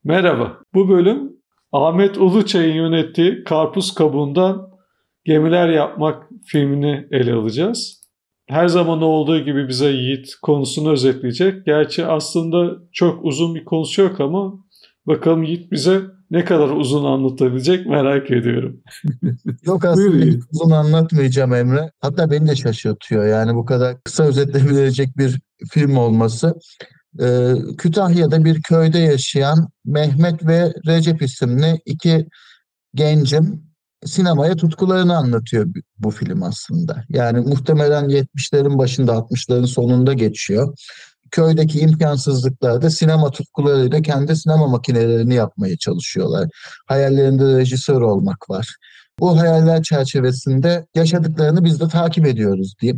Merhaba. Bu bölüm Ahmet Uluçay'ın yönettiği Karpuz Kabuğundan Gemiler Yapmak filmini ele alacağız. Her zaman olduğu gibi bize Yiğit konusunu özetleyecek. Gerçi aslında çok uzun bir konusu yok ama bakalım Yiğit bize ne kadar uzun anlatabilecek merak ediyorum. Yok Buyur aslında hiç Yiğit. uzun anlatmayacağım Emre. Hatta beni de şaşırtıyor yani bu kadar kısa özetlenebilecek bir film olması. Kütahya'da bir köyde yaşayan Mehmet ve Recep isimli iki gencin sinemaya tutkularını anlatıyor bu film aslında. Yani muhtemelen 70'lerin başında 60'ların sonunda geçiyor. Köydeki imkansızlıklarda sinema tutkularıyla kendi sinema makinelerini yapmaya çalışıyorlar. Hayallerinde rejisör olmak var. Bu hayaller çerçevesinde yaşadıklarını biz de takip ediyoruz diyeyim.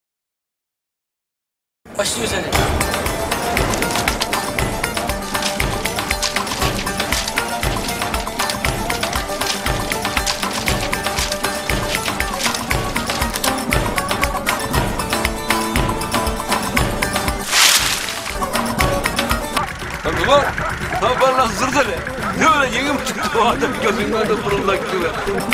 Başlıyor seni. Ulan, lan lan zırdır. Ne öyle yeni mi çıktı o adam gözünün önünde fırıldak gibi.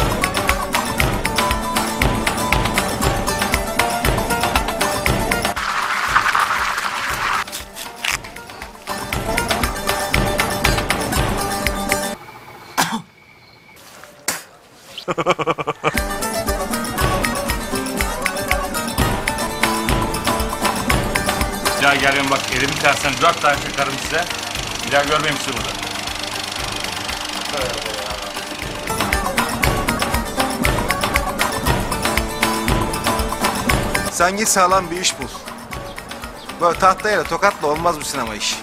Bir daha geliyorum bak elimi tersen 4 tane çıkarım size. Bir daha görmeyeyim sizi burada. Sen git sağlam bir iş bul. Böyle tahtayla tokatla olmaz bu sinema işi.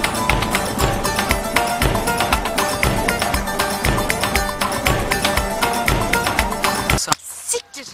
Siktir.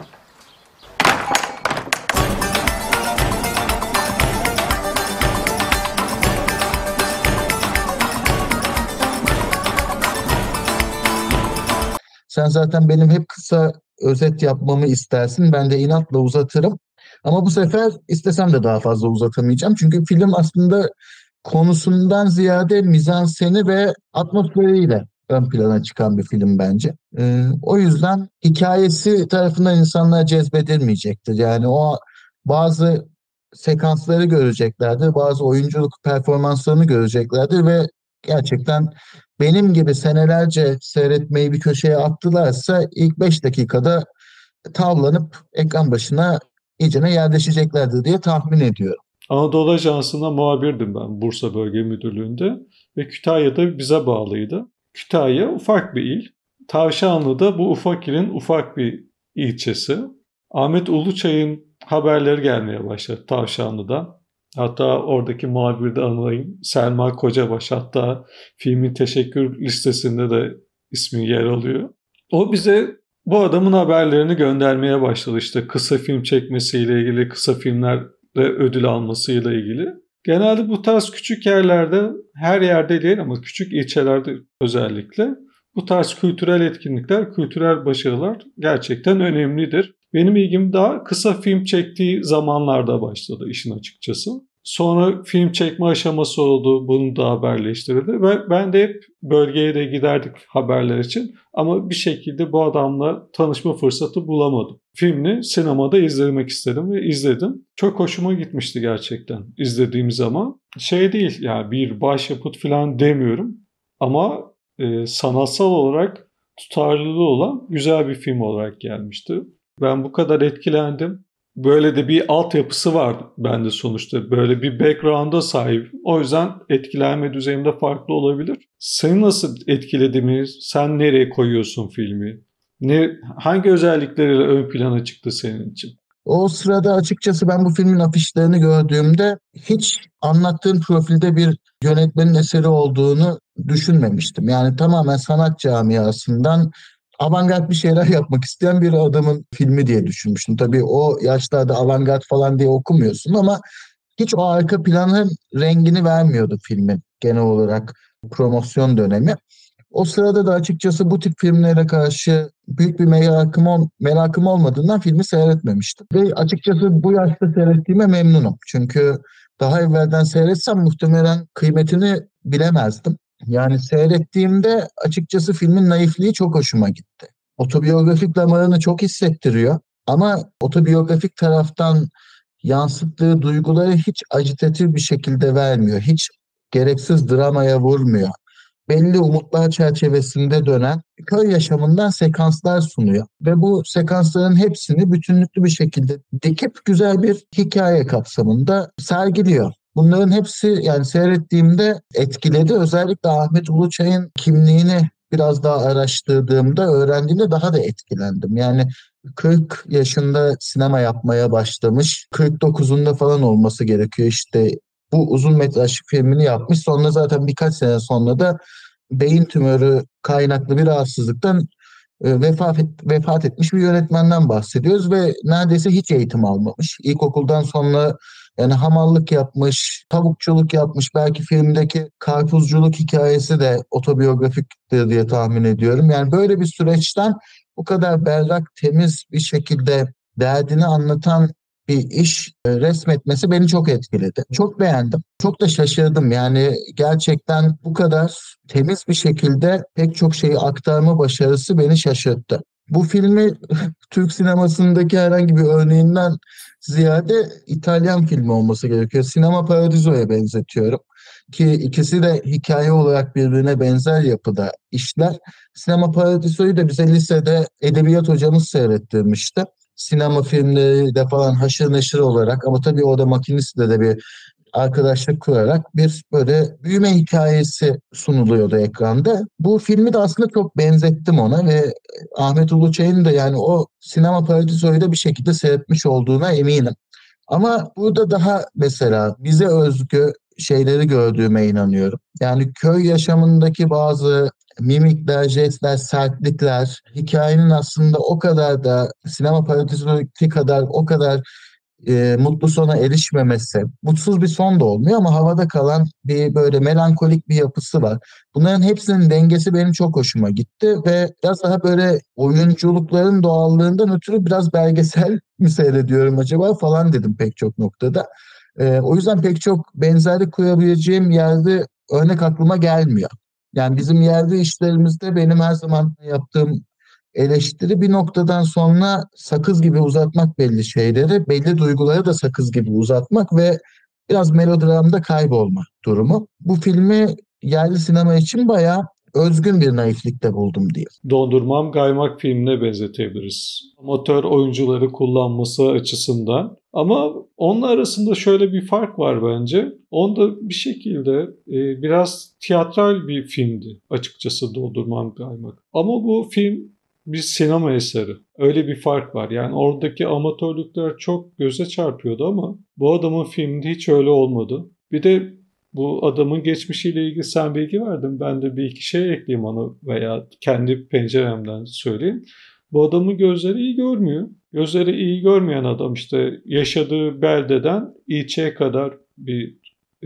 Sen zaten benim hep kısa özet yapmamı istersin. Ben de inatla uzatırım. Ama bu sefer istesem de daha fazla uzatamayacağım. Çünkü film aslında konusundan ziyade mizanseni ve atmosferiyle ön plana çıkan bir film bence. O yüzden hikayesi tarafından insanlar cezbedilmeyecektir. Yani o bazı sekansları göreceklerdir, bazı oyunculuk performanslarını göreceklerdir ve gerçekten benim gibi senelerce seyretmeyi bir köşeye attılarsa ilk 5 dakikada tavlanıp ekran başına iyicene yerleşeceklerdir diye tahmin ediyorum. Anadolu Ajansı'nda muhabirdim ben Bursa Bölge Müdürlüğü'nde ve Kütahya'da bize bağlıydı. Kütahya ufak bir il. Tavşanlı da bu ufak ilin ufak bir ilçesi. Ahmet Uluçay'ın haberleri gelmeye başladı Tavşanlı'dan. Hatta oradaki muhabir de anılayım. Selma Kocabaş, hatta filmin teşekkür listesinde de ismi yer alıyor. O bize bu adamın haberlerini göndermeye başladı. İşte kısa film çekmesiyle ilgili, kısa filmler ödül almasıyla ilgili. Genelde bu tarz küçük yerlerde, her yerde değil ama küçük ilçelerde özellikle bu tarz kültürel etkinlikler, kültürel başarılar gerçekten önemlidir. Benim ilgim daha kısa film çektiği zamanlarda başladı işin açıkçası. Sonra film çekme aşaması oldu, bunu da haberleştirildi ve ben de hep bölgeye de giderdik haberler için ama bir şekilde bu adamla tanışma fırsatı bulamadım. Filmini sinemada izlemek istedim ve izledim. Çok hoşuma gitmişti gerçekten izlediğim zaman. Şey değil yani bir başyapıt falan demiyorum ama sanatsal olarak tutarlılığı olan güzel bir film olarak gelmişti. Ben bu kadar etkilendim. Böyle de bir altyapısı var bende sonuçta. Böyle bir background'a sahip. O yüzden etkilenme düzeyimde farklı olabilir. Seni nasıl etkiledi mi? Sen nereye koyuyorsun filmi? Hangi özellikleriyle ön plana çıktı senin için? O sırada açıkçası ben bu filmin afişlerini gördüğümde hiç anlattığın profilde bir yönetmenin eseri olduğunu düşünmemiştim. Yani tamamen sanat camiasından avantgard bir şeyler yapmak isteyen bir adamın filmi diye düşünmüştüm. Tabii o yaşlarda avantgard falan diye okumuyorsun ama hiç o arka planın rengini vermiyordu filmin genel olarak promosyon dönemi. O sırada da açıkçası bu tip filmlere karşı büyük bir merakım olmadığından filmi seyretmemiştim. Ve açıkçası bu yaşta seyrettiğime memnunum. Çünkü daha evvelden seyretsem muhtemelen kıymetini bilemezdim. Yani seyrettiğimde açıkçası filmin naifliği çok hoşuma gitti. Otobiyografik damarını çok hissettiriyor ama otobiyografik taraftan yansıttığı duyguları hiç acitatif bir şekilde vermiyor. Hiç gereksiz dramaya vurmuyor. Belli umutlar çerçevesinde dönen köy yaşamından sekanslar sunuyor. Ve bu sekansların hepsini bütünlüklü bir şekilde dikip güzel bir hikaye kapsamında sergiliyor. Bunların hepsi yani seyrettiğimde etkiledi. Özellikle Ahmet Uluçay'ın kimliğini biraz daha araştırdığımda, öğrendiğimde daha da etkilendim. Yani 40 yaşında sinema yapmaya başlamış. 49'unda falan olması gerekiyor işte bu uzun metraj filmini yapmış. Sonra zaten birkaç sene sonra da beyin tümörü kaynaklı bir rahatsızlıktan vefat etmiş bir yönetmenden bahsediyoruz ve neredeyse hiç eğitim almamış. İlkokuldan sonra yani hamallık yapmış, tavukçuluk yapmış. Belki filmdeki karpuzculuk hikayesi de otobiyografiktir diye tahmin ediyorum. Yani böyle bir süreçten bu kadar berrak, temiz bir şekilde derdini anlatan bir iş resmetmesi beni çok etkiledi. Çok beğendim. Çok da şaşırdım. Yani gerçekten bu kadar temiz bir şekilde pek çok şeyi aktarma başarısı beni şaşırttı. Bu filmi Türk sinemasındaki herhangi bir örneğinden ziyade İtalyan filmi olması gerekiyor. Sinema Paradiso'ya benzetiyorum. Ki ikisi de hikaye olarak birbirine benzer yapıda işler. Sinema Paradiso'yu da bize lisede edebiyat hocamız seyrettirmişti. Sinema filmleri de falan haşır neşir olarak ama tabii orada makinistle de bir arkadaşlık kurarak bir böyle büyüme hikayesi sunuluyordu ekranda. Bu filmi de aslında çok benzettim ona ve Ahmet Uluçay'ın da yani o Sinema Paradiso'yu da bir şekilde seyretmiş olduğuna eminim. Ama burada daha mesela bize özgü şeyleri gördüğüme inanıyorum. Yani köy yaşamındaki bazı mimikler, jestler, sertlikler, hikayenin aslında o kadar da Sinema Paradiso'daki kadar o kadar mutlu sona erişmemesi, mutsuz bir son da olmuyor ama havada kalan bir böyle melankolik bir yapısı var. Bunların hepsinin dengesi benim çok hoşuma gitti ve biraz daha böyle oyunculukların doğallığından ötürü biraz belgesel mi seyrediyorum acaba falan dedim pek çok noktada. O yüzden pek çok benzerlik kurabileceğim yerde örnek aklıma gelmiyor. Yani bizim yerde işlerimizde benim her zaman yaptığım eleştiri bir noktadan sonra sakız gibi uzatmak belli şeyleri, belli duyguları da sakız gibi uzatmak ve biraz melodramda kaybolma durumu. Bu filmi yerli sinema için bayağı özgün bir naiflikte buldum diye. Dondurmam Gaymak filmine benzetebiliriz. Amatör oyuncuları kullanması açısından. Ama onun arasında şöyle bir fark var bence. Onda bir şekilde biraz tiyatral bir filmdi açıkçası Dondurmam Gaymak. Ama bu film bir sinema eseri. Öyle bir fark var. Yani oradaki amatörlükler çok göze çarpıyordu ama bu adamın filminde hiç öyle olmadı. Bir de bu adamın geçmişiyle ilgili sen bilgi verdin. Ben de bir iki şey ekleyeyim ona veya kendi penceremden söyleyeyim. Bu adamın gözleri iyi görmüyor. Gözleri iyi görmeyen adam işte yaşadığı beldeden ilçeye kadar bir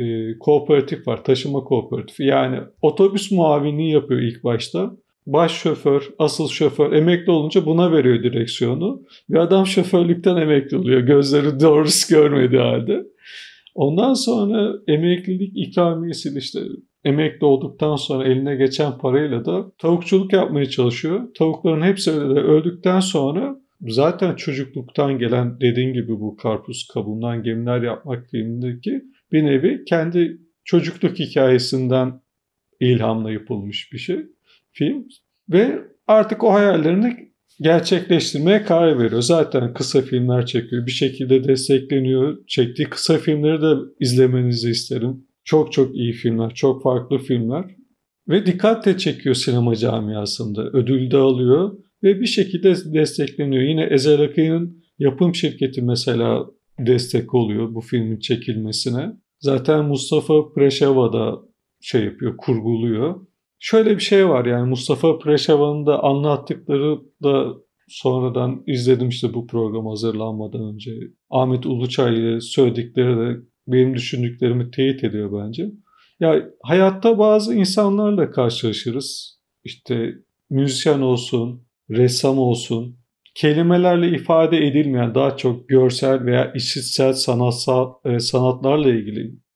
kooperatif var. Taşıma kooperatifi. Yani otobüs muavinliği yapıyor ilk başta. Baş şoför, asıl şoför emekli olunca buna veriyor direksiyonu. Bir adam şoförlükten emekli oluyor. Gözleri doğrusu görmediği halde. Ondan sonra emeklilik ikramiyesiyle işte emekli olduktan sonra eline geçen parayla da tavukçuluk yapmaya çalışıyor. Tavukların hepsi öldükten sonra zaten çocukluktan gelen dediğin gibi bu karpuz kabuğundan gemiler yapmak filmindeki bir nevi kendi çocukluk hikayesinden ilhamla yapılmış bir şey film ve artık o hayallerini gerçekleştirmeye karar veriyor. Zaten kısa filmler çekiyor. Bir şekilde destekleniyor. Çektiği kısa filmleri de izlemenizi isterim. Çok çok iyi filmler, çok farklı filmler. Ve dikkatle çekiyor sinema camiasında. Ödül de alıyor ve bir şekilde destekleniyor. Yine Ezel Akay'ın yapım şirketi mesela destek oluyor bu filmin çekilmesine. Zaten Mustafa Preşeva da şey yapıyor, kurguluyor. Şöyle bir şey var yani Mustafa Preşeva'nın da anlattıkları da sonradan izledim işte bu program hazırlanmadan önce. Ahmet Uluçay ile söyledikleri de benim düşündüklerimi teyit ediyor bence. Ya hayatta bazı insanlarla karşılaşırız. İşte müzisyen olsun, ressam olsun. Kelimelerle ifade edilmeyen daha çok görsel veya işitsel sanatlarla ilgili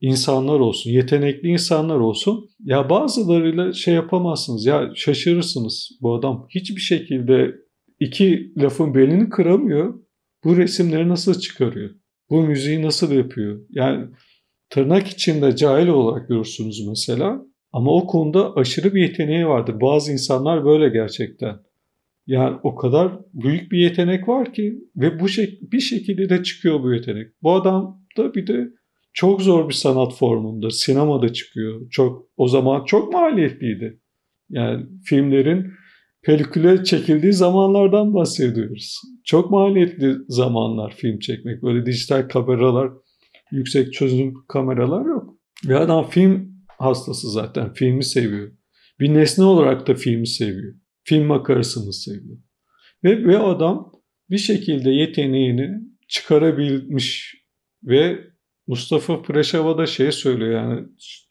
insanlar olsun, yetenekli insanlar olsun. Ya bazılarıyla şey yapamazsınız. Ya şaşırırsınız. Bu adam hiçbir şekilde iki lafın belini kıramıyor. Bu resimleri nasıl çıkarıyor? Bu müziği nasıl yapıyor? Yani tırnak içinde cahil olarak görürsünüz mesela. Ama o konuda aşırı bir yeteneği vardır. Bazı insanlar böyle gerçekten. Yani o kadar büyük bir yetenek var ki ve bir şekilde de çıkıyor bu yetenek. Bu adam da bir de çok zor bir sanat formunda, sinemada çıkıyor. O zaman çok maliyetliydi. Yani filmlerin peliküle çekildiği zamanlardan bahsediyoruz. Çok maliyetli zamanlar film çekmek. Böyle dijital kameralar, yüksek çözünürlük kameralar yok. Ve adam film hastası zaten. Filmi seviyor. Bir nesne olarak da filmi seviyor. Film makarasını seviyor. Ve adam bir şekilde yeteneğini çıkarabilmiş ve Mustafa Preşava da şey söylüyor yani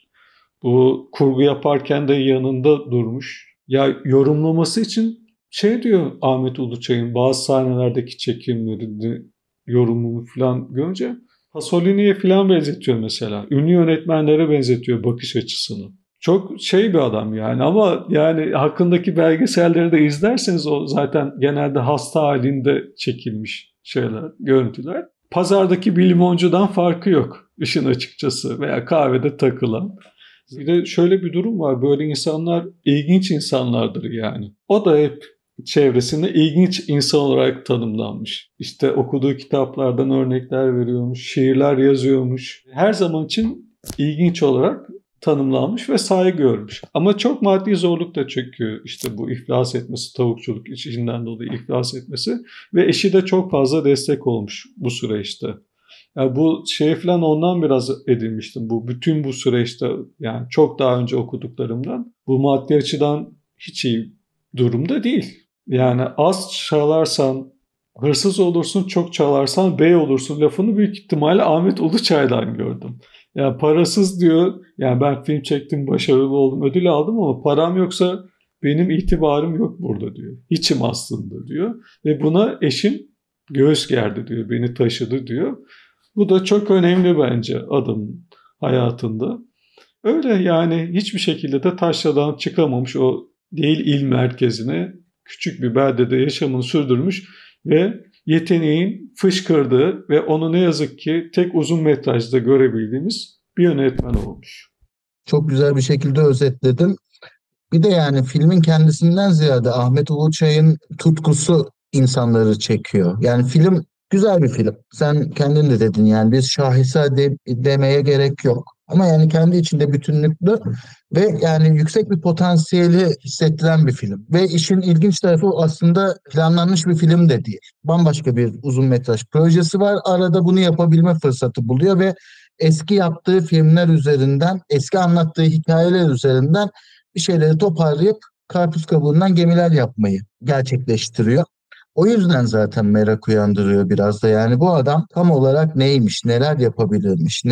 bu kurgu yaparken de yanında durmuş. Ya yorumlaması için şey diyor Ahmet Uluçay'ın bazı sahnelerdeki çekimleri, yorumunu falan görünce Pasolini'ye falan benzetiyor mesela. Ünlü yönetmenlere benzetiyor bakış açısını. Çok şey bir adam yani ama yani hakkındaki belgeselleri de izlerseniz o zaten genelde hasta halinde çekilmiş şeyler, görüntüler. Pazardaki bir limoncudan farkı yok işin açıkçası veya kahvede takılan. Bir de şöyle bir durum var. Böyle insanlar ilginç insanlardır yani. O da hep çevresinde ilginç insan olarak tanımlanmış. İşte okuduğu kitaplardan örnekler veriyormuş, şiirler yazıyormuş. Her zaman için ilginç olarak tanımlanmış ve saygı görmüş. Ama çok maddi zorluk da çekiyor. İşte bu iflas etmesi, tavukçuluk işinden dolayı iflas etmesi ve eşi de çok fazla destek olmuş bu süreçte. Yani bu şey falan ondan biraz edinmiştim. Bütün bu süreçte yani çok daha önce okuduklarımdan bu maddi açıdan hiç iyi durumda değil. Yani az çalarsan hırsız olursun, çok çalarsan bey olursun lafını büyük ihtimalle Ahmet Uluçay'dan gördüm. Yani parasız diyor, yani ben film çektim, başarılı oldum, ödül aldım ama param yoksa benim itibarım yok burada diyor. Hiçim aslında diyor. Ve buna eşim göğüs gerdi diyor, beni taşıdı diyor. Bu da çok önemli bence adamın hayatında. Öyle yani hiçbir şekilde de taşradan çıkamamış o değil il merkezine küçük bir beldede yaşamını sürdürmüş ve yeteneğin fışkırdığı ve onu ne yazık ki tek uzun metrajda görebildiğimiz bir yönetmen olmuş. Çok güzel bir şekilde özetledin. Bir de yani filmin kendisinden ziyade Ahmet Uluçay'ın tutkusu insanları çekiyor. Yani film güzel bir film. Sen kendin de dedin yani biz şaheser demeye gerek yok. Ama yani kendi içinde bütünlüklü ve yani yüksek bir potansiyeli hissettiren bir film. Ve işin ilginç tarafı aslında planlanmış bir film de değil. Bambaşka bir uzun metraj projesi var. Arada bunu yapabilme fırsatı buluyor ve eski yaptığı filmler üzerinden, eski anlattığı hikayeler üzerinden bir şeyleri toparlayıp karpuz kabuğundan gemiler yapmayı gerçekleştiriyor. O yüzden zaten merak uyandırıyor biraz da. Yani bu adam tam olarak neymiş, neler yapabilirmiş,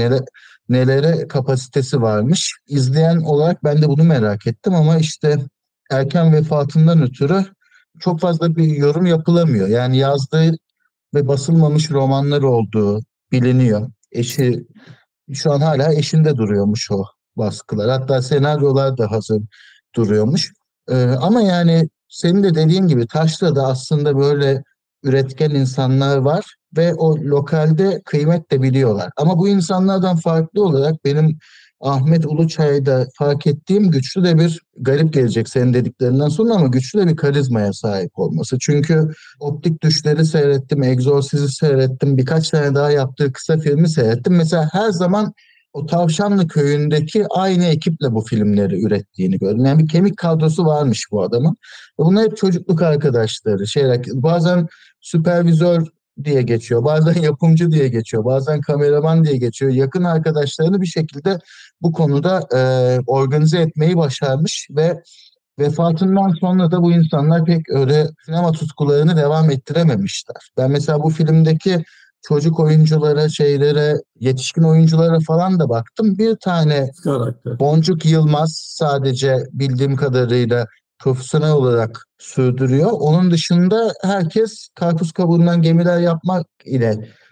nelere kapasitesi varmış. İzleyen olarak ben de bunu merak ettim ama işte erken vefatından ötürü çok fazla bir yorum yapılamıyor. Yani yazdığı ve basılmamış romanlar olduğu biliniyor. Eşi şu an hala eşinde duruyormuş o baskılar. Hatta senaryolar da hazır duruyormuş. Ama yani senin de dediğin gibi Taşra'da aslında böyle üretken insanlar var ve o lokalde kıymet de biliyorlar. Ama bu insanlardan farklı olarak benim Ahmet Uluçay'da fark ettiğim güçlü de bir garip gelecek senin dediklerinden sonra ama güçlü de bir karizmaya sahip olması. Çünkü Optik Düşler'i seyrettim, Egzorsiz'i seyrettim, birkaç tane daha yaptığı kısa filmi seyrettim. Mesela her zaman o Tavşanlı Köyü'ndeki aynı ekiple bu filmleri ürettiğini gördüm. Yani bir kemik kadrosu varmış bu adamın. Bunlar hep çocukluk arkadaşları. Bazen süpervizör diye geçiyor, bazen yapımcı diye geçiyor, bazen kameraman diye geçiyor. Yakın arkadaşlarını bir şekilde bu konuda organize etmeyi başarmış ve vefatından sonra da bu insanlar pek öyle sinema tutkularını devam ettirememişler. Ben mesela bu filmdeki çocuk oyunculara, yetişkin oyunculara falan da baktım. Bir tane Karakter. Boncuk Yılmaz sadece bildiğim kadarıyla profesyonel olarak sürdürüyor. Onun dışında herkes karpuz kabuğundan gemiler yapmak ile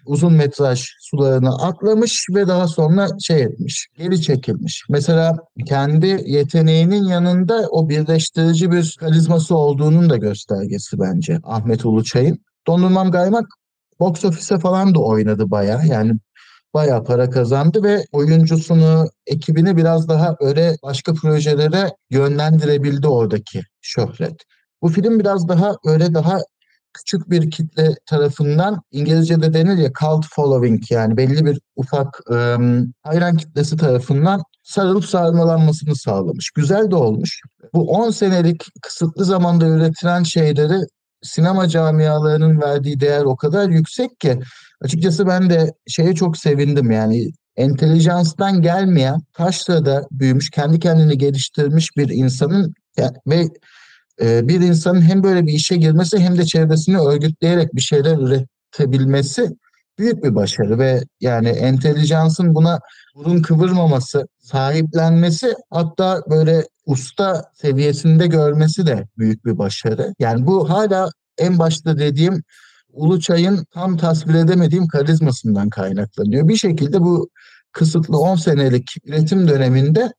uzun metraj sularına atlamış ve daha sonra şey etmiş, geri çekilmiş. Mesela kendi yeteneğinin yanında o birleştirici bir karizması olduğunun da göstergesi bence Ahmet Uluçay'ın. Dondurmam Kaymak box office'e falan da oynadı bayağı. Yani bayağı para kazandı ve oyuncusunu, ekibini biraz daha öyle başka projelere yönlendirebildi oradaki şöhret. Bu film biraz daha öyle daha küçük bir kitle tarafından, İngilizce'de denir ya cult following, yani belli bir ufak hayran kitlesi tarafından sarılıp sarmalanmasını sağlamış. Güzel de olmuş. Bu 10 senelik kısıtlı zamanda üretilen şeyleri sinema camialarının verdiği değer o kadar yüksek ki açıkçası ben de şeye çok sevindim, yani entelijanstan gelmeyen, taşrada büyümüş, kendi kendini geliştirmiş bir insanın ve bir insanın hem böyle bir işe girmesi hem de çevresini örgütleyerek bir şeyler üretebilmesi büyük bir başarı ve yani entelijansın buna burun kıvırmaması, sahiplenmesi, hatta böyle usta seviyesinde görmesi de büyük bir başarı. Yani bu hala en başta dediğim Uluçay'ın tam tasvir edemediğim karizmasından kaynaklanıyor. Bir şekilde bu kısıtlı 10 senelik üretim döneminde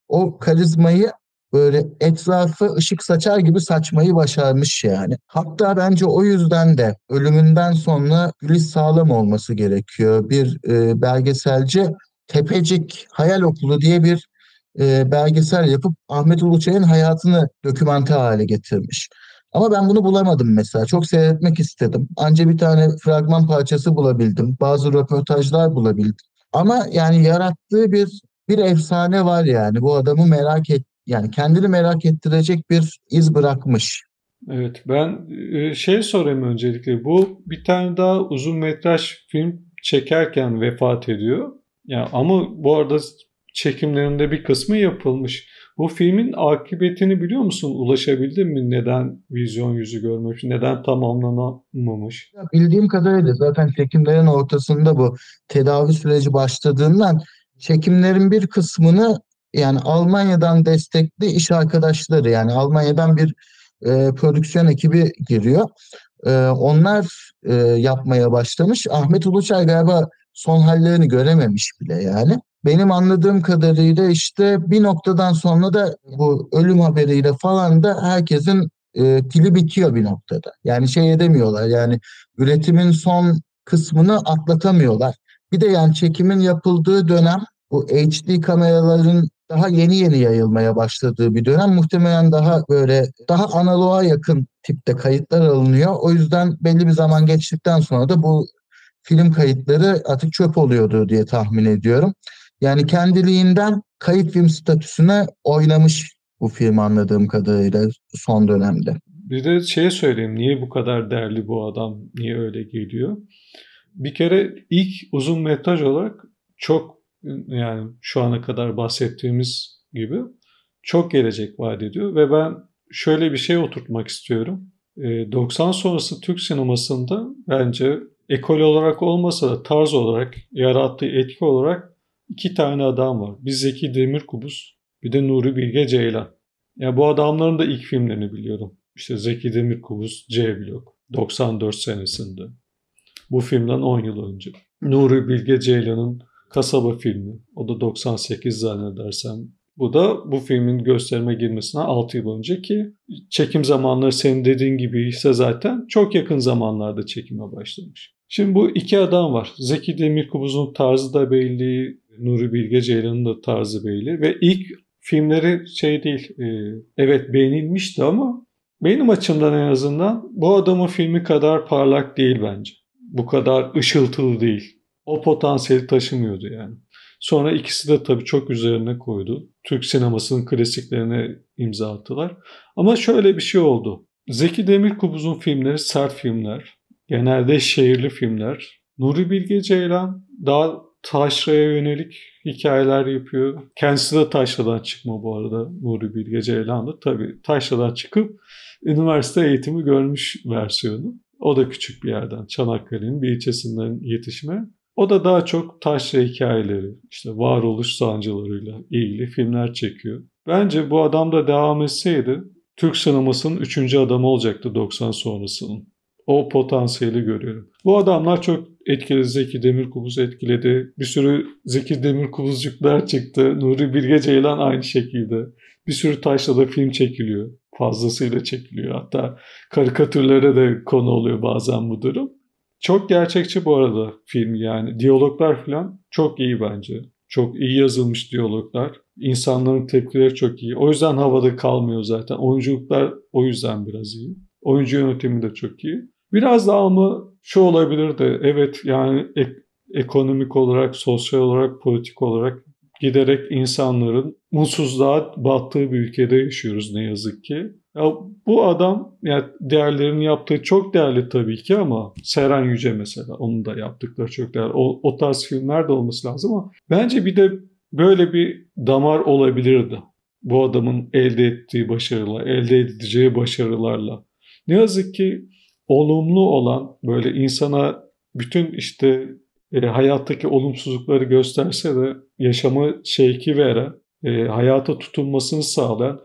o karizmayı böyle etrafı ışık saçar gibi saçmayı başarmış yani. Hatta bence o yüzden de ölümünden sonra Gülis Sağlam olması gerekiyor. Bir belgeselci Tepecik Hayal Okulu diye bir belgesel yapıp Ahmet Uluçay'ın hayatını dokümante hale getirmiş. Ama ben bunu bulamadım mesela. Çok seyretmek istedim. Anca bir tane fragman parçası bulabildim. Bazı röportajlar bulabildim. Ama yani yarattığı bir efsane var yani. Bu adamı yani kendini merak ettirecek bir iz bırakmış. Evet, ben şey sorayım öncelikle. Bu bir tane daha uzun metraj film çekerken vefat ediyor. Ya ama bu arada çekimlerinde bir kısmı yapılmış. Bu filmin akıbetini biliyor musun? Ulaşabildin mi? Neden vizyon yüzü görmemiş? Neden tamamlanamamış? Bildiğim kadarıyla zaten çekimlerin ortasında bu tedavi süreci başladığından çekimlerin bir kısmını, yani Almanya'dan destekli iş arkadaşları, yani Almanya'dan bir prodüksiyon ekibi giriyor. Onlar yapmaya başlamış. Ahmet Uluçay galiba son hallerini görememiş bile yani. Benim anladığım kadarıyla işte bir noktadan sonra da bu ölüm haberiyle falan da herkesin pili bitiyor bir noktada. Yani şey edemiyorlar, yani üretimin son kısmını atlatamıyorlar. Bir de yani çekimin yapıldığı dönem bu HD kameraların daha yeni yeni yayılmaya başladığı bir dönem. Muhtemelen daha böyle daha analoğa yakın tipte kayıtlar alınıyor. O yüzden belli bir zaman geçtikten sonra da bu film kayıtları artık çöp oluyordu diye tahmin ediyorum. Yani kendiliğinden kayıt film statüsüne oynamış bu film anladığım kadarıyla son dönemde. Bir de şey söyleyeyim. Niye bu kadar değerli bu adam? Niye öyle geliyor? Bir kere ilk uzun metraj olarak çok, yani şu ana kadar bahsettiğimiz gibi çok gelecek vaat ediyor ve ben şöyle bir şey oturtmak istiyorum. 90 sonrası Türk sinemasında bence ekol olarak olmasa da tarz olarak yarattığı etki olarak iki tane adam var. Bir Zeki Demirkubuz, bir de Nuri Bilge Ceylan. Ya bu adamların da ilk filmlerini biliyorum. İşte Zeki Demirkubuz C Blok 94 senesinde. Bu filmden 10 yıl önce. Nuri Bilge Ceylan'ın Kasaba filmi. O da 98 zannedersem. Bu da bu filmin gösterime girmesine 6 yıl önce, ki çekim zamanları senin dediğin gibi ise zaten çok yakın zamanlarda çekime başlamış. Şimdi bu iki adam var. Zeki Demirkubuz'un tarzı da belli, Nuri Bilge Ceylan'ın da tarzı belli ve ilk filmleri şey değil, evet beğenilmişti ama benim açımdan en azından bu adamın filmi kadar parlak değil bence. Bu kadar ışıltılı değil. O potansiyeli taşımıyordu yani. Sonra ikisi de tabii çok üzerine koydu. Türk sinemasının klasiklerine imza attılar. Ama şöyle bir şey oldu. Zeki Demirkubuz'un filmleri sert filmler. Genelde şehirli filmler. Nuri Bilge Ceylan daha taşraya yönelik hikayeler yapıyor. Kendisi de taşradan çıkma bu arada, Nuri Bilge Ceylan da. Tabii taşradan çıkıp üniversite eğitimi görmüş versiyonu. O da küçük bir yerden, Çanakkale'nin bir ilçesinden yetişme. O da daha çok taşra hikayeleri, işte varoluş sancılarıyla ilgili filmler çekiyor. Bence bu adam da devam etseydi Türk sinemasının 3. adamı olacaktı 90 sonrasının. o potansiyeli görüyorum. Bu adamlar çok etkiledi. Zeki Demirkubuz etkiledi. Bir sürü Zeki Demirkubuzcuklar çıktı. Nuri Bilge Ceylan aynı şekilde. Bir sürü taşla da film çekiliyor. Fazlasıyla çekiliyor. Hatta karikatürlere de konu oluyor bazen bu durum. Çok gerçekçi bu arada film yani. Diyaloglar falan çok iyi bence. Çok iyi yazılmış diyaloglar. İnsanların tepkileri çok iyi. O yüzden havada kalmıyor zaten. Oyunculuklar o yüzden biraz iyi. Oyuncu yönetimi de çok iyi. Biraz daha ama şu olabilirdi. Evet yani ekonomik olarak, sosyal olarak, politik olarak giderek insanların mutsuzluğa battığı bir ülkede yaşıyoruz ne yazık ki. Ya bu adam yani değerlerini yaptığı çok değerli tabii ki ama Seren Yüce mesela onun da yaptıkları çok değerli. O tarz filmler de olması lazım ama bence bir de böyle bir damar olabilirdi. Bu adamın elde ettiği başarılar, elde edeceği başarılarla. Ne yazık ki olumlu olan böyle insana bütün işte hayattaki olumsuzlukları gösterse de yaşama şevki veren, hayata tutunmasını sağlayan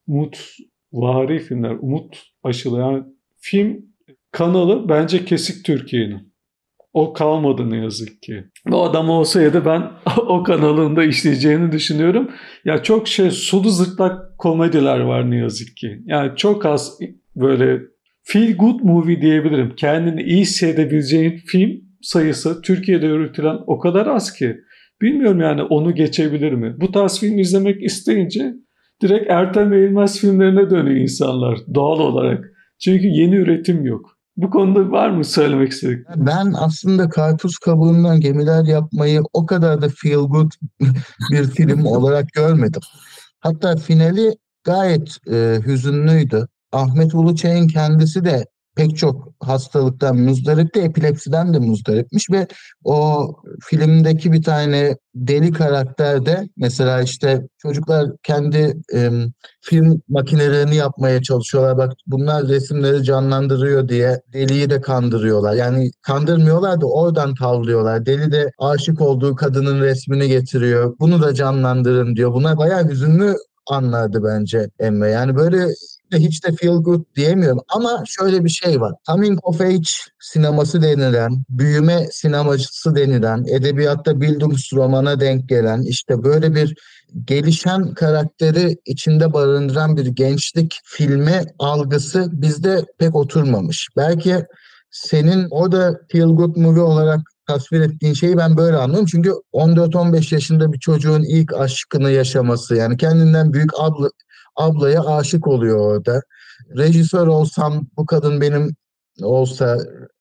umutvari filmler, umut aşılayan film kanalı bence kesik Türkiye'nin. O kalmadı ne yazık ki. O adam olsaydı ben o kanalın da işleyeceğini düşünüyorum. Ya çok sulu zırtlak komediler var ne yazık ki. Yani çok az böyle feel good movie diyebilirim. Kendini iyi hissedebileceğin film sayısı Türkiye'de üretilen o kadar az ki. Bilmiyorum yani onu geçebilir mi? Bu tarz film izlemek isteyince direkt Ertem Eğilmez filmlerine dönüyor insanlar doğal olarak. Çünkü yeni üretim yok. Bu konuda var mı söylemek istedik? Ben aslında karpuz kabuğundan gemiler yapmayı o kadar da feel good bir film olarak görmedim. Hatta finali gayet hüzünlüydü. Ahmet Uluçay'ın kendisi de pek çok hastalıktan muzdaripti, epilepsiden de muzdaripmiş ve o filmdeki bir tane deli karakterde mesela işte çocuklar kendi film makinelerini yapmaya çalışıyorlar. Bak bunlar resimleri canlandırıyor diye deliyi de kandırıyorlar. Yani kandırmıyorlar da oradan tavlıyorlar. Deli de aşık olduğu kadının resmini getiriyor. Bunu da canlandırın diyor. Buna bayağı hüzünlü anlardı bence Emre. Yani böyle hiç de feel good diyemiyorum ama şöyle bir şey var. Coming of age sineması denilen, büyüme sinemacısı denilen, edebiyatta Bildungsroman'a denk gelen işte böyle bir gelişen karakteri içinde barındıran bir gençlik filmi algısı bizde pek oturmamış. Belki senin orada feel good movie olarak tasvir ettiğin şeyi ben böyle anlıyorum. Çünkü 14-15 yaşında bir çocuğun ilk aşkını yaşaması yani kendinden büyük ablaya aşık oluyor orada. Rejisör olsam bu kadın benim olsa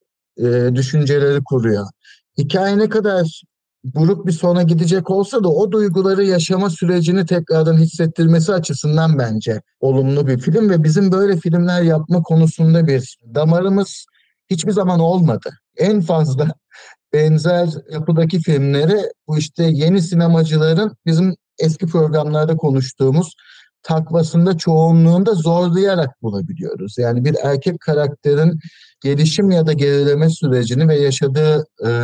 düşünceleri kuruyor. Hikaye ne kadar buruk bir sona gidecek olsa da o duyguları yaşama sürecini tekrardan hissettirmesi açısından bence olumlu bir film ve bizim böyle filmler yapma konusunda bir damarımız hiçbir zaman olmadı. En fazla benzer yapıdaki filmleri bu işte yeni sinemacıların bizim eski programlarda konuştuğumuz takvasında çoğunluğunda zorlayarak bulabiliyoruz. Yani bir erkek karakterin gelişim ya da gerileme sürecini ve yaşadığı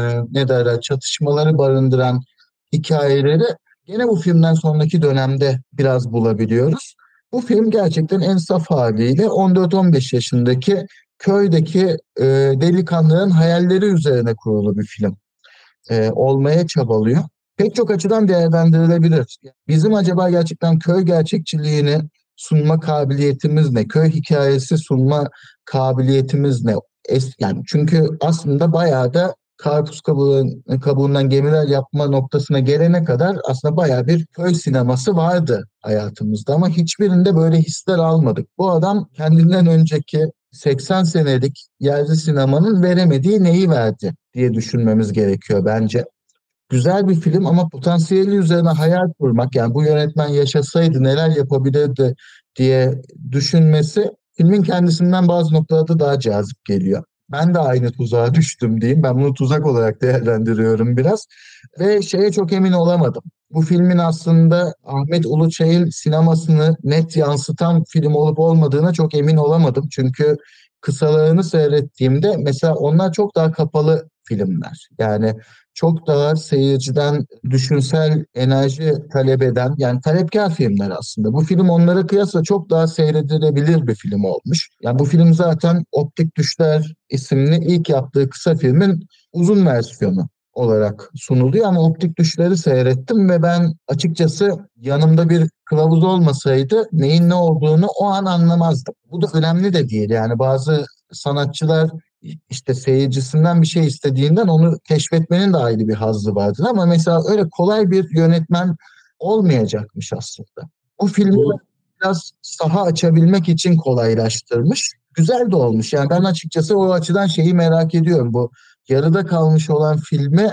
çatışmaları barındıran hikayeleri gene bu filmden sonraki dönemde biraz bulabiliyoruz. Bu film gerçekten en saf haliyle 14-15 yaşındaki köydeki delikanlıların hayalleri üzerine kurulu bir film olmaya çabalıyor. Pek çok açıdan değerlendirilebilir. Bizim acaba gerçekten köy gerçekçiliğini sunma kabiliyetimiz ne? Köy hikayesi sunma kabiliyetimiz ne? Yani çünkü aslında bayağı da karpuz kabuğundan gemiler yapma noktasına gelene kadar aslında bayağı bir köy sineması vardı hayatımızda ama hiçbirinde böyle hisler almadık. Bu adam kendinden önceki 80 senelik yerli sinemanın veremediği neyi verdi diye düşünmemiz gerekiyor bence. Güzel bir film ama potansiyeli üzerine hayal kurmak yani bu yönetmen yaşasaydı neler yapabilirdi diye düşünmesi filmin kendisinden bazı noktalarda daha cazip geliyor. Ben de aynı tuzağa düştüm diyeyim. Ben bunu tuzak olarak değerlendiriyorum biraz. Ve şeye çok emin olamadım. Bu filmin aslında Ahmet Uluçay'ın sinemasını net yansıtan film olup olmadığına çok emin olamadım. Çünkü kısalarını seyrettiğimde mesela onlar çok daha kapalı filmler. Yani çok daha seyirciden düşünsel enerji talep eden, yani talepkar filmler aslında. Bu film onlara kıyasla çok daha seyredilebilir bir film olmuş. Yani bu film zaten Optik Düşler isimli ilk yaptığı kısa filmin uzun versiyonu olarak sunuluyor ama Optik Düşler'i seyrettim ve ben açıkçası yanımda bir kılavuz olmasaydı neyin ne olduğunu o an anlamazdım. Bu da önemli de değil. Yani bazı sanatçılar işte seyircisinden bir şey istediğinden onu keşfetmenin de ayrı bir hazzı vardır ama mesela öyle kolay bir yönetmen olmayacakmış aslında. Bu filmi biraz saha açabilmek için kolaylaştırmış. Güzel de olmuş. Yani ben açıkçası o açıdan şeyi merak ediyorum. Bu yarıda kalmış olan filmi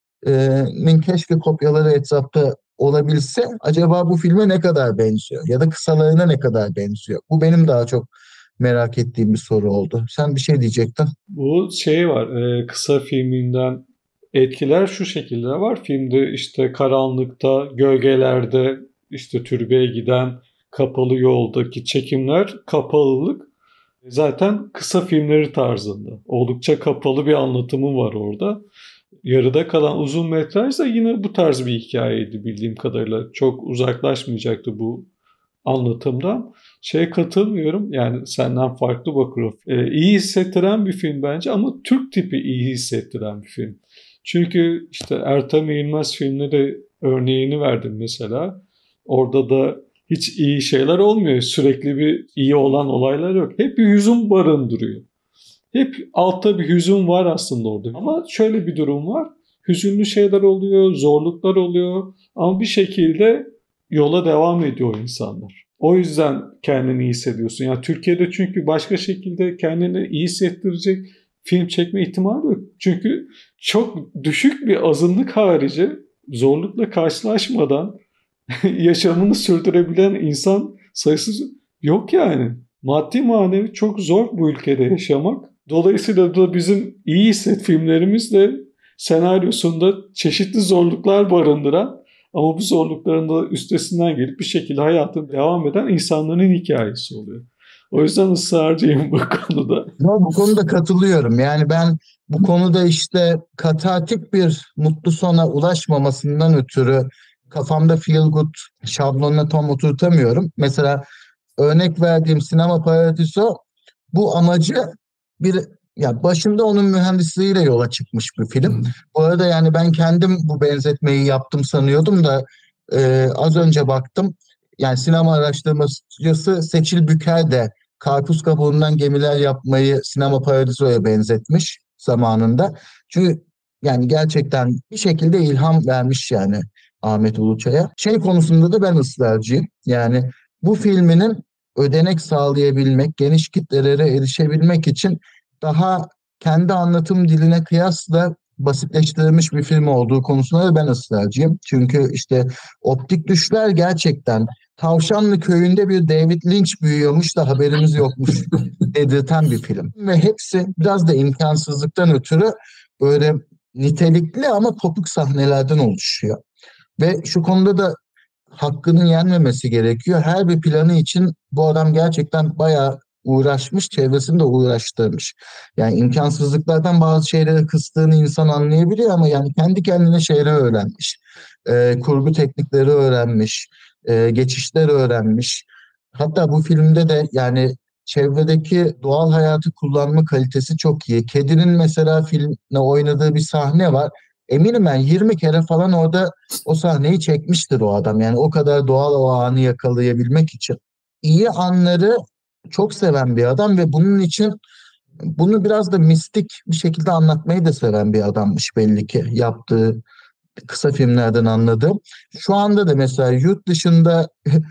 keşke kopyaları etrafta olabilse acaba bu filme ne kadar benziyor ya da kısalarına ne kadar benziyor? Bu benim daha çok merak ettiğim bir soru oldu. Sen bir şey diyecektin. Bu şey var, kısa filminden etkiler şu şekilde var. Filmde işte karanlıkta, gölgelerde işte türbeye giden kapalı yoldaki çekimler, kapalılık zaten kısa filmleri tarzında. Oldukça kapalı bir anlatımı var orada. Yarıda kalan uzun metraj da yine bu tarz bir hikayeydi bildiğim kadarıyla. Çok uzaklaşmayacaktı bu anlatımdan. Katılmıyorum, yani senden farklı bakıyorum. İyi hissettiren bir film bence ama Türk tipi iyi hissettiren bir film. Çünkü işte Ertem Eğilmez filmleri örneğini verdim mesela. Orada da hiç iyi şeyler olmuyor. Sürekli bir iyi olan olaylar yok. Hep bir hüzün barındırıyor. Hep altta bir hüzün var aslında orada. Ama şöyle bir durum var. Hüzünlü şeyler oluyor, zorluklar oluyor. Ama bir şekilde yola devam ediyor insanlar. O yüzden kendini iyi hissediyorsun. Yani Türkiye'de çünkü başka şekilde kendini iyi hissettirecek film çekme ihtimali yok. Çünkü çok düşük bir azınlık harici zorlukla karşılaşmadan yaşamını sürdürebilen insan sayısı yok yani. Maddi manevi çok zor bu ülkede yaşamak. Dolayısıyla da bizim iyi hisset filmlerimiz de senaryosunda çeşitli zorluklar barındıran ama bu zorlukların da üstesinden gelip bir şekilde hayatına devam eden insanların hikayesi oluyor. O yüzden ısrarcıyım bu konuda. Bu konuda katılıyorum. Yani ben bu konuda işte katartik bir mutlu sona ulaşmamasından ötürü kafamda feel good şablonuna tam oturtamıyorum. Mesela örnek verdiğim Sinema Paradiso bu amacı başında onun mühendisliğiyle yola çıkmış bir film. Bu arada yani ben kendim bu benzetmeyi yaptım sanıyordum da az önce baktım. Yani sinema araştırmacısı Seçil Büker de karpuz kabuğundan gemiler yapmayı Sinema Paradiso'ya benzetmiş zamanında. Çünkü yani gerçekten bir şekilde ilham vermiş yani Ahmet Uluçay'a. Konusunda da ben ısrarcıyım. Yani bu filminin ödenek sağlayabilmek, geniş kitlelere erişebilmek için daha kendi anlatım diline kıyasla basitleştirilmiş bir film olduğu konusunda da ben ısrarcıyım. Çünkü işte Optik Düşler gerçekten Tavşanlı köyünde bir David Lynch büyüyormuş da haberimiz yokmuş dedirten bir film. Ve hepsi biraz da imkansızlıktan ötürü böyle nitelikli ama kopuk sahnelerden oluşuyor. Ve şu konuda da hakkının yenmemesi gerekiyor. Her bir planı için bu adam gerçekten bayağı uğraşmış, çevresini de uğraştırmış. Yani imkansızlıklardan bazı şeyleri kıstığını insan anlayabiliyor ama yani kendi kendine şeyleri öğrenmiş. Kurgu teknikleri öğrenmiş, geçişler öğrenmiş. Hatta bu filmde de yani çevredeki doğal hayatı kullanma kalitesi çok iyi. Kedinin mesela filmle oynadığı bir sahne var. Eminim ben 20 kere falan orada o sahneyi çekmiştir o adam. Yani o kadar doğal o anı yakalayabilmek için. İyi anları çok seven bir adam ve bunun için bunu biraz da mistik bir şekilde anlatmayı da seven bir adammış belli ki yaptığı kısa filmlerden anladığım. Şu anda da mesela yurt dışında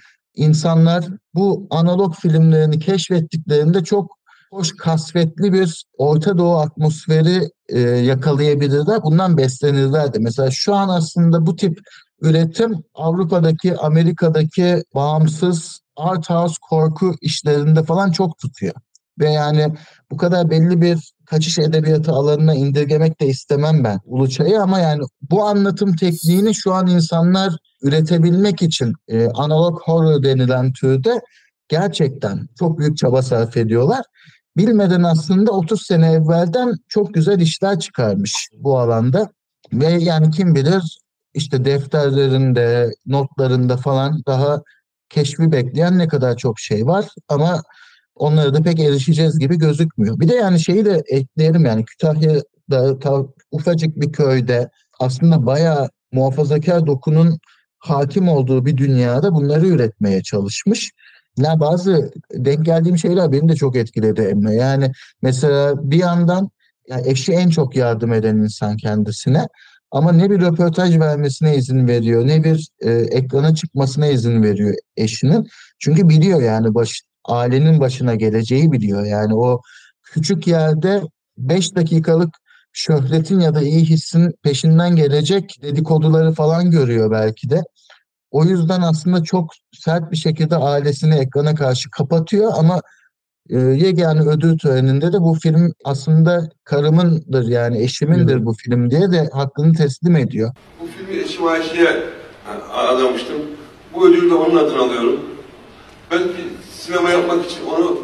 insanlar bu analog filmlerini keşfettiklerinde çok hoş, kasvetli bir Orta Doğu atmosferi yakalayabilirler. Bundan beslenirler de. Mesela şu an aslında bu tip üretim Avrupa'daki, Amerika'daki bağımsız art house korku işlerinde falan çok tutuyor. Ve yani bu kadar belli bir kaçış edebiyatı alanına indirgemek de istemem ben Uluçay'ı ama yani bu anlatım tekniğini şu an insanlar üretebilmek için analog horror denilen türde gerçekten çok büyük çaba sarf ediyorlar. bilmeden aslında 30 sene evvelden çok güzel işler çıkarmış bu alanda. Ve yani kim bilir işte defterlerinde, notlarında falan daha keşfi bekleyen ne kadar çok şey var ama onlara da pek erişeceğiz gibi gözükmüyor. Bir de yani şeyi de ekleyelim, yani Kütahya'da ufacık bir köyde aslında bayağı muhafazakar dokunun hakim olduğu bir dünyada bunları üretmeye çalışmış. Ya bazı denk geldiğim şeyler beni de çok etkiledi Emre. Yani mesela bir yandan ya eşi en çok yardım eden insan kendisine. Ama ne bir röportaj vermesine izin veriyor, ne bir ekrana çıkmasına izin veriyor eşinin. Çünkü biliyor yani ailenin başına geleceği biliyor. Yani o küçük yerde 5 dakikalık şöhretin ya da iyi hissin peşinden gelecek dedikoduları falan görüyor belki de. O yüzden aslında çok sert bir şekilde ailesini ekrana karşı kapatıyor ama yegane ödül töreninde de bu film aslında karımındır, yani eşimindir bu film diye de hakkını teslim ediyor. Bu filmi eşim Ayşe'ye adamıştım. Bu ödülü de onun adına alıyorum. Ben bir sinema yapmak için onu,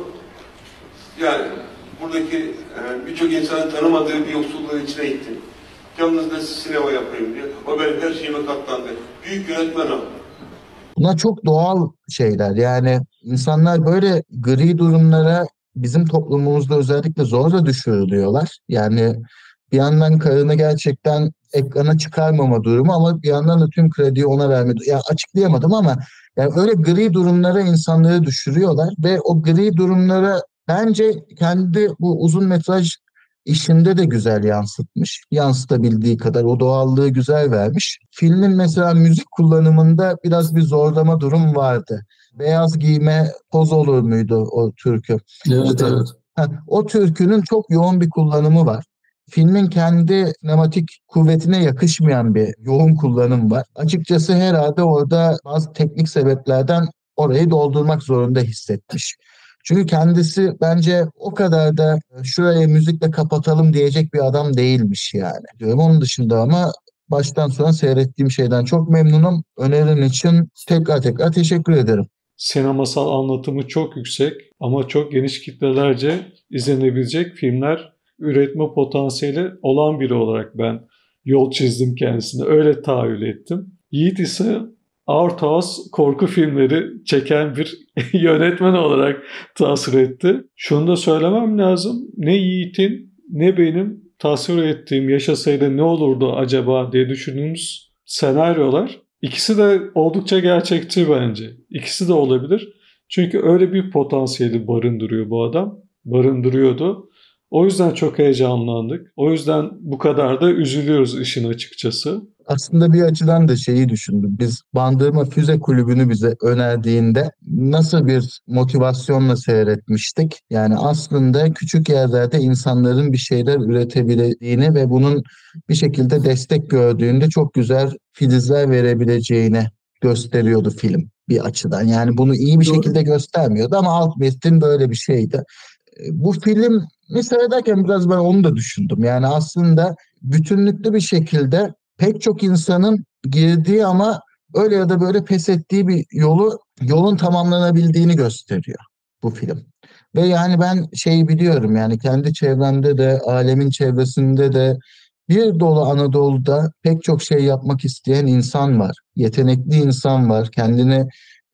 yani buradaki birçok insanın tanımadığı bir yoksulluğun içine gittim. Yalnız da sinema yapayım diye. O benim her şeyime katlandı. Büyük yönetmen o. Bunlar çok doğal şeyler. Yani insanlar böyle gri durumlara bizim toplumumuzda özellikle zorla düşürülüyorlar. Yani bir yandan karını gerçekten ekrana çıkarmama durumu ama bir yandan da tüm krediyi ona verme. Ya açıklayamadım ama yani öyle gri durumlara insanları düşürüyorlar ve o gri durumlara bence kendi bu uzun metraj işinde de güzel yansıtmış. Yansıtabildiği kadar o doğallığı güzel vermiş. Filmin mesela müzik kullanımında biraz bir zorlama durum vardı. Beyaz giyme toz olur muydu o türkü? Evet, İşte, evet. o türkünün çok yoğun bir kullanımı var. Filmin kendi sinematik kuvvetine yakışmayan bir yoğun kullanım var. Açıkçası herhalde orada bazı teknik sebeplerden orayı doldurmak zorunda hissetmiş. Çünkü kendisi bence o kadar da şuraya müzikle kapatalım diyecek bir adam değilmiş yani. Diyorum. Onun dışında ama baştan sona seyrettiğim şeyden çok memnunum. Önerin için tekrar teşekkür ederim. Sinemasal anlatımı çok yüksek ama çok geniş kitlelerce izlenebilecek filmler üretme potansiyeli olan biri olarak ben yol çizdim kendisine. Öyle tahayyül ettim. Yiğit ise Art House korku filmleri çeken bir yönetmen olarak tasvir etti. Şunu da söylemem lazım. Ne Yiğit'in ne benim tasvir ettiğim yaşasaydı ne olurdu acaba diye düşündüğümüz senaryolar ikisi de oldukça gerçekçi bence. İkisi de olabilir. Çünkü öyle bir potansiyeli barındırıyor bu adam. Barındırıyordu. O yüzden çok heyecanlandık. O yüzden bu kadar da üzülüyoruz işin açıkçası. Aslında bir açıdan da şeyi düşündüm. Biz Bandırma Füze Kulübü'nü bize önerdiğinde nasıl bir motivasyonla seyretmiştik? Yani aslında küçük yerlerde insanların bir şeyler üretebildiğini ve bunun bir şekilde destek gördüğünde çok güzel filizler verebileceğini gösteriyordu film bir açıdan. Yani bunu iyi bir şekilde göstermiyordu ama alt metin böyle bir şeydi. Bu film seyrederken biraz ben onu da düşündüm. Yani aslında bütünlüklü bir şekilde pek çok insanın girdiği ama öyle ya da böyle pes ettiği bir yolun tamamlanabildiğini gösteriyor bu film. Ve yani ben şeyi biliyorum, yani kendi çevremde de alemin çevresinde de bir dolu Anadolu'da pek çok şey yapmak isteyen insan var. Yetenekli insan var. Kendini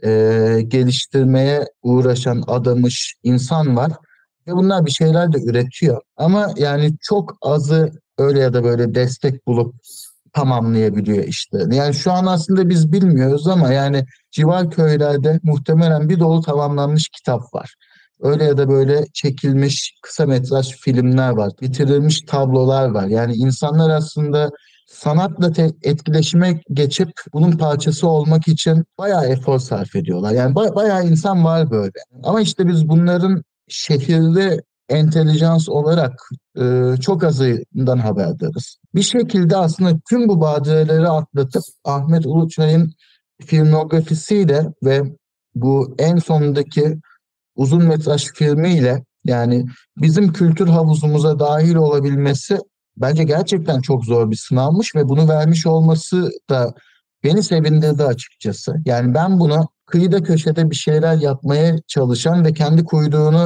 geliştirmeye uğraşan, adamış insan var. Ve bunlar bir şeyler de üretiyor. Ama yani çok azı öyle ya da böyle destek bulup tamamlayabiliyor işte. Yani şu an aslında biz bilmiyoruz ama yani civar köylerde muhtemelen bir dolu tamamlanmış kitap var. Öyle ya da böyle çekilmiş kısa metraj filmler var. Bitirilmiş tablolar var. Yani insanlar aslında sanatla etkileşime geçip bunun parçası olmak için bayağı efor sarf ediyorlar. Yani bayağı insan var böyle. Ama işte biz bunların şehirde entelijans olarak çok azından haberdarız. Bir şekilde aslında tüm bu badireleri atlatıp Ahmet Uluçay'ın filmografisiyle ve bu en sondaki uzun metraj filmiyle yani bizim kültür havuzumuza dahil olabilmesi bence gerçekten çok zor bir sınavmış ve bunu vermiş olması da beni sevindirdi açıkçası. Yani ben bunu kıyıda köşede bir şeyler yapmaya çalışan ve kendi kuyruğunu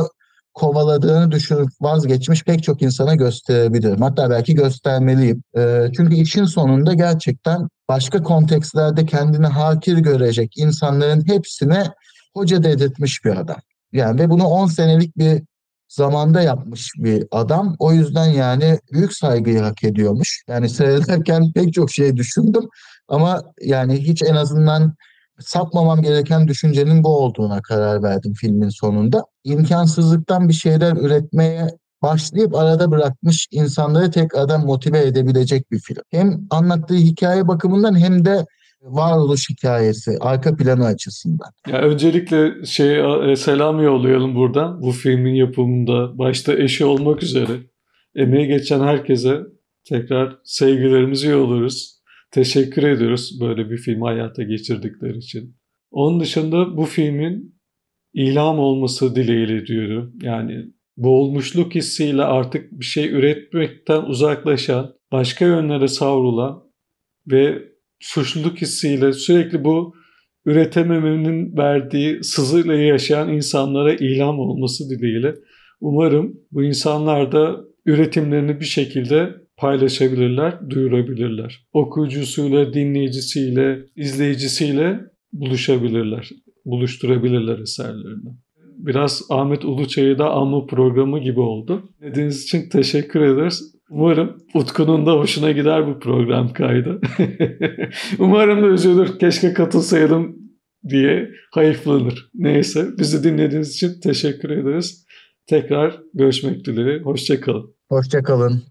kovaladığını düşünüp vazgeçmiş pek çok insana gösterebilirim. Hatta belki göstermeliyim. Çünkü işin sonunda gerçekten başka kontekstlerde kendini hakir görecek insanların hepsine hoca dedirtmiş bir adam. Yani ve bunu 10 senelik bir zamanda yapmış bir adam. O yüzden yani büyük saygıyı hak ediyormuş. Yani seyrederken pek çok şey düşündüm ama yani hiç en azından sapmamam gereken düşüncenin bu olduğuna karar verdim filmin sonunda. İmkansızlıktan bir şeyler üretmeye başlayıp arada bırakmış insanları tekrardan motive edebilecek bir film. Hem anlattığı hikaye bakımından hem de varoluş hikayesi, arka planı açısından. Ya öncelikle selam yollayalım buradan. Bu filmin yapımında başta eşi olmak üzere emeği geçen herkese tekrar sevgilerimizi yolluyoruz. Teşekkür ediyoruz böyle bir filmi hayata geçirdikleri için. Onun dışında bu filmin ilham olması dileğiyle diyorum. Yani boğulmuşluk hissiyle artık bir şey üretmekten uzaklaşan, başka yönlere savrulan ve suçluluk hissiyle sürekli bu üretememenin verdiği sızıyla yaşayan insanlara ilham olması dileğiyle. Umarım bu insanlar da üretimlerini bir şekilde paylaşabilirler, duyurabilirler. Okuyucusuyla, dinleyicisiyle, izleyicisiyle buluşabilirler, buluşturabilirler eserlerini. Biraz Ahmet Uluçay'ı da anma programı gibi oldu. Dinlediğiniz için teşekkür ederiz. Umarım Utku'nun da hoşuna gider bu program kaydı. Umarım da üzülür, keşke katılsaydım diye hayıflanır. Neyse, bizi dinlediğiniz için teşekkür ederiz. Tekrar görüşmek dileğiyle. Hoşça kalın. Hoşça kalın.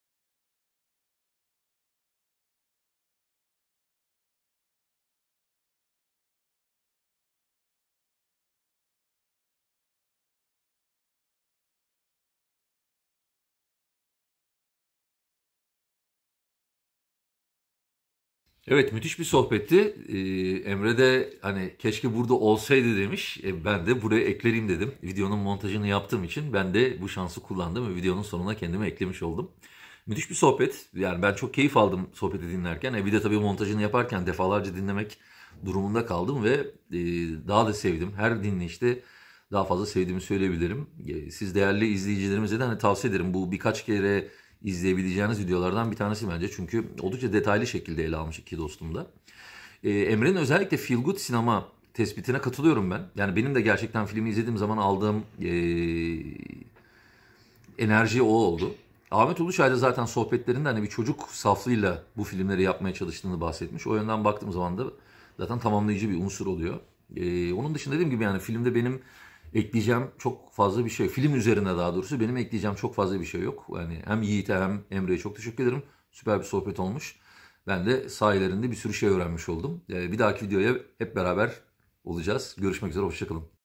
Evet, müthiş bir sohbetti. Emre de hani keşke burada olsaydı demiş. Ben de buraya eklereyim dedim. Videonun montajını yaptığım için ben de bu şansı kullandım ve videonun sonuna kendimi eklemiş oldum. Müthiş bir sohbet. Yani ben çok keyif aldım sohbeti dinlerken. Bir de tabii montajını yaparken defalarca dinlemek durumunda kaldım ve daha da sevdim. Her dinleyişte daha fazla sevdiğimi söyleyebilirim. Siz değerli izleyicilerimize de hani tavsiye ederim. Bu birkaç kere izleyebileceğiniz videolardan bir tanesi bence. Çünkü oldukça detaylı şekilde ele almış iki dostum da. Emre'nin özellikle feel good sinema tespitine katılıyorum ben. Yani benim de gerçekten filmi izlediğim zaman aldığım enerji o oldu. Ahmet Uluçay da zaten sohbetlerinde hani bir çocuk saflığıyla bu filmleri yapmaya çalıştığını bahsetmiş. O yönden baktığım zaman da zaten tamamlayıcı bir unsur oluyor. Onun dışında dediğim gibi yani filmde benim ekleyeceğim çok fazla bir şey yok. Film üzerine daha doğrusu benim ekleyeceğim çok fazla bir şey yok. Yani hem Yiğit'e hem Emre'ye çok teşekkür ederim. Süper bir sohbet olmuş. Ben de sayelerinde bir sürü şey öğrenmiş oldum. Bir dahaki videoya hep beraber olacağız. Görüşmek üzere, hoşça kalın.